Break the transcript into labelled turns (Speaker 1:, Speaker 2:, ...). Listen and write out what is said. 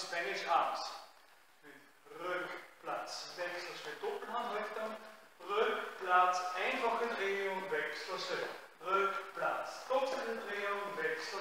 Speaker 1: Spanish Arms. Mit Rückplatz, Wechselschritt, Doppelhandhaltung, Rückplatz, einfache Drehung, Wechselschritt, Rückplatz, doppelte Drehung, Wechselschritt.